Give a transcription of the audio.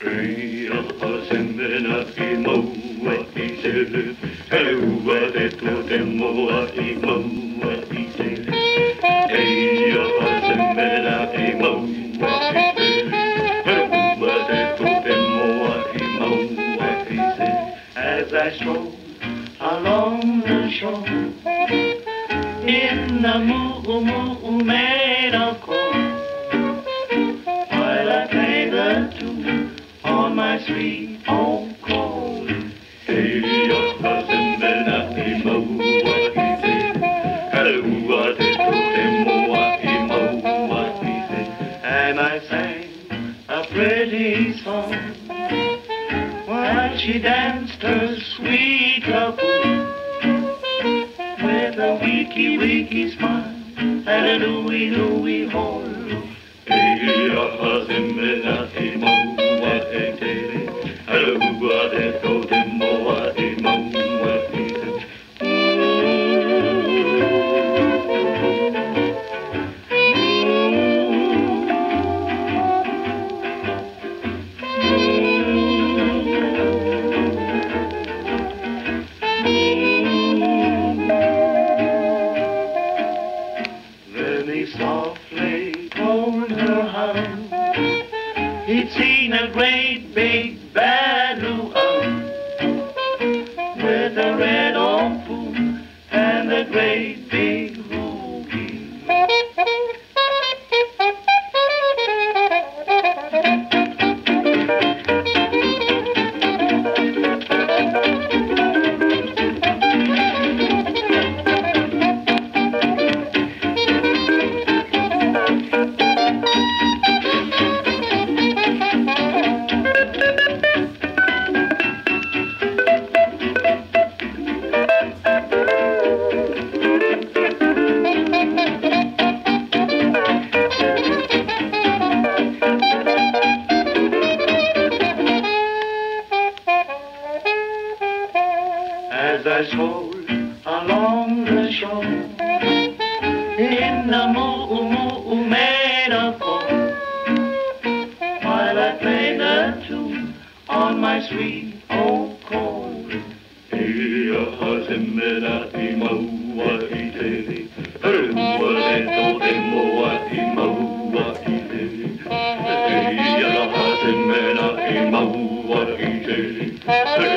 As I stroll along the shore in the moonlight of cold, while I play the tune on my sweet old chord. Hey, your cousin been a mo what he said. Hello, what it told him what he said. And I sang a pretty song while she danced her sweet love with a weaky smile and a Louie hole. Hey, your husband been a mo what he said. Hello, what it told him what he said. Softly told her how he'd seen a great big bad luau with a red old pool and a great big ruby. As I stroll along the shore in the moonlight of cold, while I play the tune on my sweet old chord. Hey, your husband been a mo what he said. Hey, what it told him what he said. Hey, your husband been a mo what he said.